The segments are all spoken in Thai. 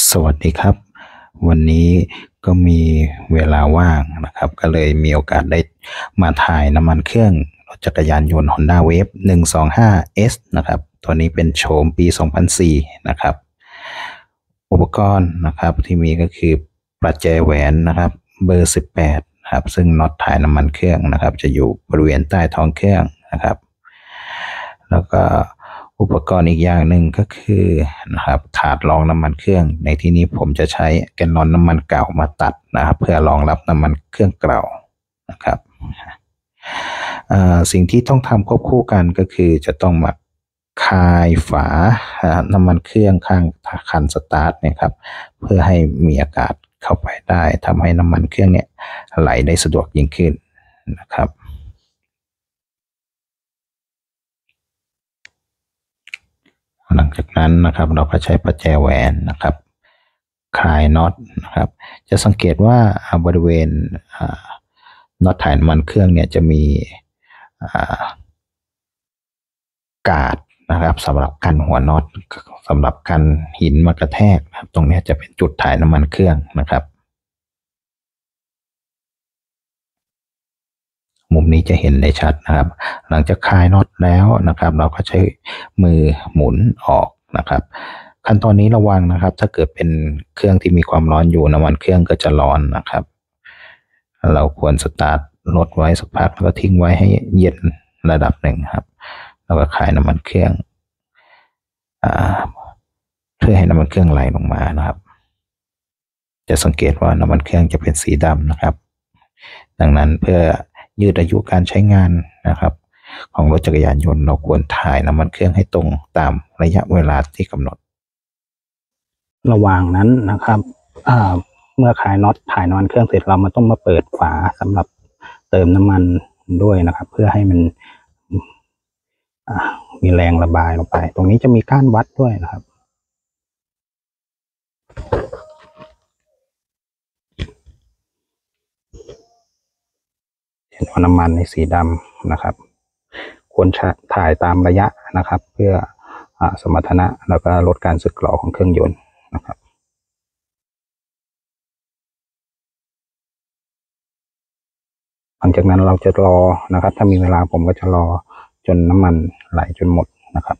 สวัสดีครับวันนี้ก็มีเวลาว่างนะครับก็เลยมีโอกาสได้มาถ่ายน้ำมันเครื่องรถจักรยานยนต์ Honda Wave 125S นะครับตัวนี้เป็นโฉมปี 2004 นะครับอุปกรณ์นะครับที่มีก็คือประแจแหวนนะครับเบอร์ 18ครับซึ่งน็อตถ่ายน้ำมันเครื่องนะครับจะอยู่บริเวณใต้ท้องเครื่องนะครับแล้วก็อุปกรณ์อีกอย่างหนึ่งก็คือนะครับถาดรองน้ำมันเครื่องในที่นี้ผมจะใช้แกลลอนน้ำมันเก่ามาตัดนะครับเพื่อรองรับน้ำมันเครื่องเก่านะครับสิ่งที่ต้องทำควบคู่กันก็คือจะต้องมาคายฝาน้ำมันเครื่องข้างคันสตาร์ทเนี่ยครับเพื่อให้มีอากาศเข้าไปได้ทำให้น้ำมันเครื่องเนี่ยไหลได้สะดวกยิ่งขึ้นนะครับหลังจากนั้นนะครับเราก็ใช้ประแจแหวนนะครับคลายน็อตนะครับจะสังเกตว่าบริเวณน็อตถ่ายน้ำมันเครื่องเนี่ยจะมีกาดนะครับสำหรับกันหัวน็อตสำหรับกันหินมากระแทกนะครับตรงนี้จะเป็นจุดถ่ายน้ำมันเครื่องนะครับมุมนี้จะเห็นได้ชัดนะครับหลังจากคลายน็อตแล้วนะครับเราก็ใช้มือหมุนออกนะครับขั้นตอนนี้ระวังนะครับถ้าเกิดเป็นเครื่องที่มีความร้อนอยู่น้ำมันเครื่องก็จะร้อนนะครับเราควรสตาร์ทรถไว้สักพักแล้วก็ทิ้งไว้ให้เย็นระดับหนึ่งครับแล้วก็คลายน้ำมันเครื่องเพื่อให้น้ำมันเครื่องไหลลงมานะครับจะสังเกตว่าน้ำมันเครื่องจะเป็นสีดำนะครับดังนั้นเพื่อยืดอายุการใช้งานนะครับของรถจักรยานยนต์เราควรถ่ายน้ำมันเครื่องให้ตรงตามระยะเวลาที่กำหนดระหว่างนั้นนะครับเมื่อคลายน็อตถ่ายน้ำมันเครื่องเสร็จเรามาต้องมาเปิดฝาสำหรับเติมน้ำมันด้วยนะครับเพื่อให้มันมีแรงระบายลงไปตรงนี้จะมีก้านวัดด้วยนะครับเห็นว่าน้ำมันในสีดำนะครับควรถ่ายตามระยะนะครับเพื่อสมรรถนะแล้วก็ลดการสึกหรอของเครื่องยนต์นะครับหลังจากนั้นเราจะรอนะครับถ้ามีเวลาผมก็จะรอจนน้ำมันไหลจนหมดนะครับ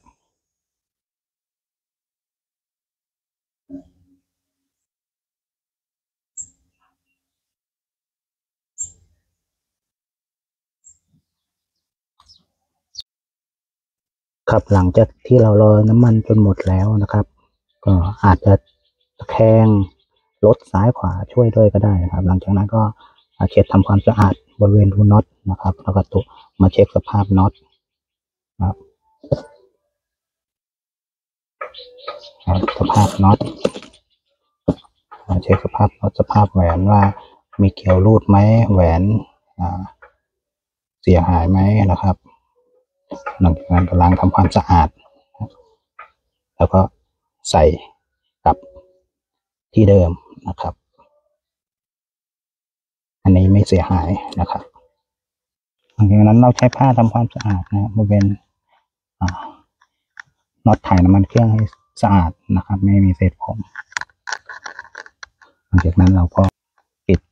ครับหลังจากที่เรารอน้ำมันจนหมดแล้วนะครับก็อาจจะตะแคงรถซ้ายขวาช่วยด้วยก็ได้นะครับหลังจากนั้นก็เช็ดทำความสะอาดบริเวณรูน็อตนะครับแล้วก็ตัวมาเช็คสภาพน็อตนะครับสภาพน็อตเช็คสภาพน็อตสภาพแหวนว่ามีเกลียวรูดไหมแหวนเสียหายไหมนะครับหลังจากนั้นก็ล้างทำความสะอาดแล้วก็ใส่กลับที่เดิมนะครับอันนี้ไม่เสียหายนะครับหลังจากนั้นเราใช้ผ้าทำความสะอาดนะบริเวณน็อตถ่ายน้ำมันเครื่องให้สะอาดนะครับไม่มีเศษผมหลังจากนั้นเราก็ปิด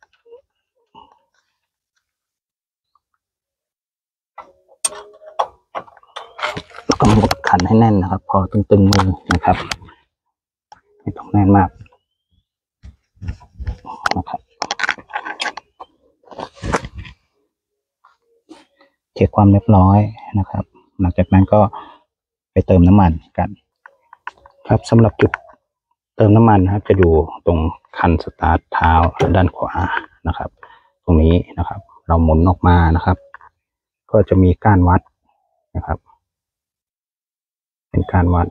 แล้วก็กดขันให้แน่นนะครับพอตึงๆมือนะครับไม่ต้องแน่นมากนะครับเช็คความเรียบร้อยนะครับหลังจากนั้นก็ไปเติมน้ำมันกันครับสำหรับจุดเติมน้ำมันนะครับจะอยู่ตรงคันสตาร์ทเท้าด้านขวานะครับตรงนี้นะครับเราหมุนออกมานะครับก็จะมีก้านวัดนะครับเป็นการวัด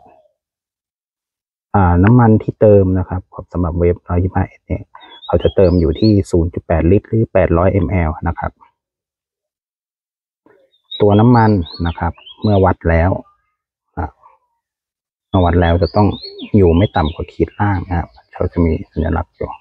น้ำมันที่เติมนะครับสำหรับเวฟ125เนี่ยเขาจะเติมอยู่ที่ 0.8 ลิตรหรือ800 ml นะครับตัวน้ำมันนะครับเมื่อวัดแล้วจะต้องอยู่ไม่ต่ำกว่าขีดล่างนะครับเขาจะมีสัญลักษณ์อยู่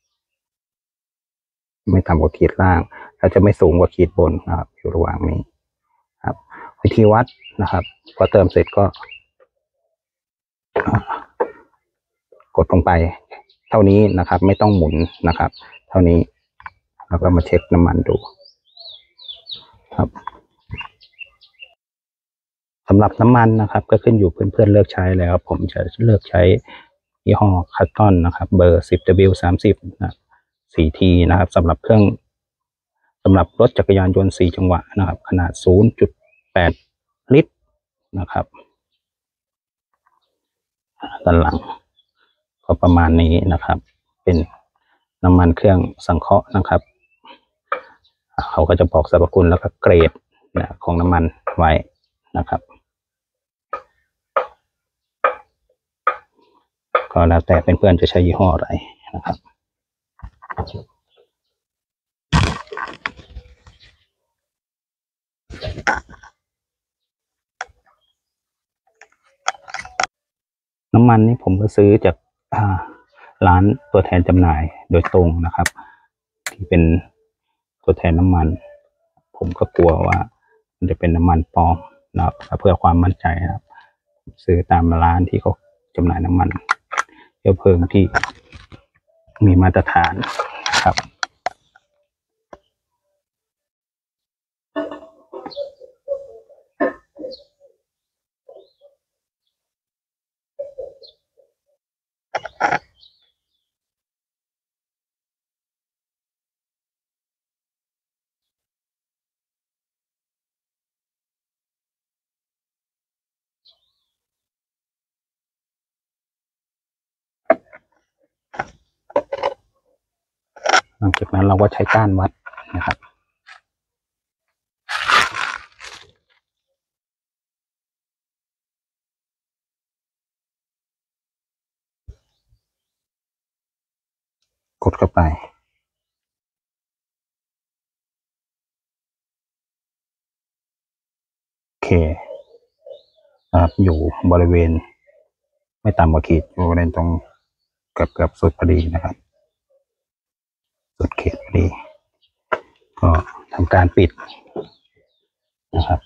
ไม่ต่ำกว่าขีดล่างแล้วจะไม่สูงกว่าขีดบนนะครับอยู่ระหว่างนี้ครับวิธีวัดนะครับพอเติมเสร็จก็กดลงไปเท่านี้นะครับ ไม่ต้องหมุนนะครับ เท่านี้แล้วก็มาเช็คน้ำมันดูครับสำหรับน้ำมันนะครับก็ขึ้นอยู่เพื่อนๆเลือกใช้แล้วผมจะเลือกใช้ยี่ห้อคัตตอนนะครับเบอร์ 10W30 นะ 4T นะครับสำหรับรถจักรยานยนต์4จังหวะนะครับขนาด 0.8 ลิตรนะครับด้านหลังก็ประมาณนี้นะครับ เป็นน้ำมันเครื่องสังเคราะห์นะครับเขาก็จะบอกสรรพคุณแล้วก็เกรดของน้ำมันไว้นะครับก็แล้วแต่เพื่อนๆจะใช้ยี่ห้ออะไรนะครับน้ำมันนี่ผมก็ซื้อจากร้านตัวแทนจำหน่ายโดยตรงนะครับที่เป็นตัวแทนน้ำมันผมก็กลัวว่ามันจะเป็นน้ำมันปลอมนะครับเพื่อความมั่นใจนะครับซื้อตามร้านที่เขาจำหน่ายน้ำมันเชื้อเพลิงที่มีมาตรฐานครับหลังจากนั้นเราก็ใช้ก้านวัดนะครับกดเข้าไปโอเคนะครับอยู่บริเวณไม่ต่ำกว่าขีดอยู่บริเวณตรงเกือบสุดพอดีนะครับสุดเขตพอดีก็ทำการปิดนะครับ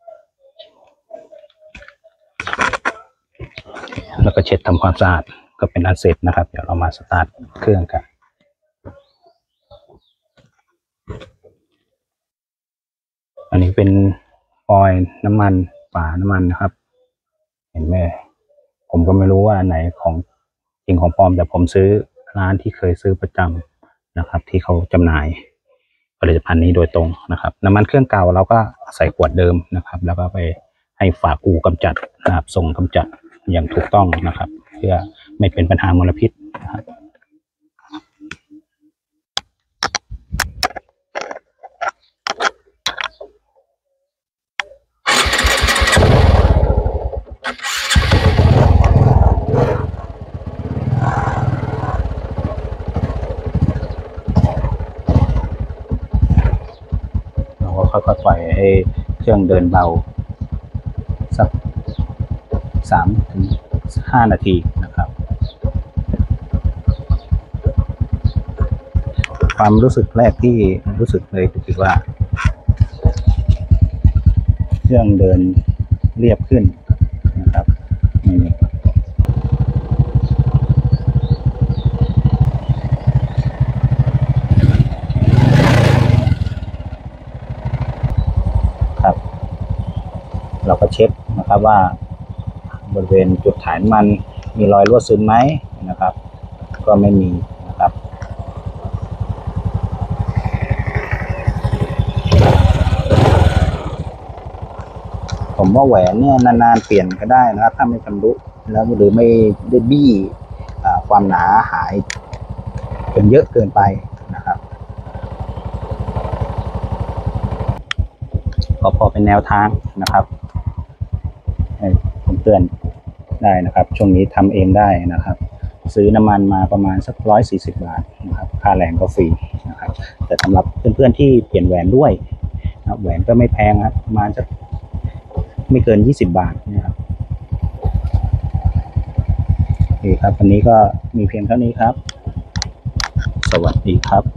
แล้วก็เช็ดทำความสะอาดก็เป็นอันเสร็จนะครับเดี๋ยวเรามาสตาร์ทเครื่องกันอันนี้เป็นออยล์น้ำมันฝาน้ำมันนะครับเห็นไหมผมก็ไม่รู้ว่าไหนของจริงของปลอมแต่ผมซื้อร้านที่เคยซื้อประจำนะครับที่เขาจำหน่ายผลิตภัณฑ์นี้โดยตรงนะครับน้ำมันเครื่องเก่าเราก็ใส่ขวดเดิมนะครับแล้วก็ไปให้ฝากอู่กำจัดนะครับส่งกำจัดอย่างถูกต้องนะครับเพื่อไม่เป็นปัญหามลพิษนะครับค่อยๆปล่อยให้เครื่องเดินเบาสัก3-5 นาทีนะครับความรู้สึกแรกที่รู้สึกเลยก็คือว่าเครื่องเดินเรียบขึ้นนะครับนี่เราก็เช็คนะครับว่าบริเวณจุดถ่ายน้ำมันมีรอยรั่วซึมไหมนะครับก็ไม่มีนะครับผมว่าแหวนเนี่ยนานๆเปลี่ยนก็ได้นะครับถ้าไม่ชำรุแล้วหรือไม่ได้บี้ความหนาหายจนเยอะเกินไปนะครับก็พอเป็นแนวทางนะครับให้เพื่อนๆได้นะครับช่วงนี้ทำเองได้นะครับซื้อน้ำมันมาประมาณสัก140 บาทนะครับค่าแรงก็ฟรีนะครับแต่สำหรับเพื่อนๆที่เปลี่ยนแหวนด้วยนะแหวนก็ไม่แพงครับประมาณสักไม่เกิน20 บาทนะครับโอเคครับวันนี้ก็มีเพียงเท่านี้ครับสวัสดีครับ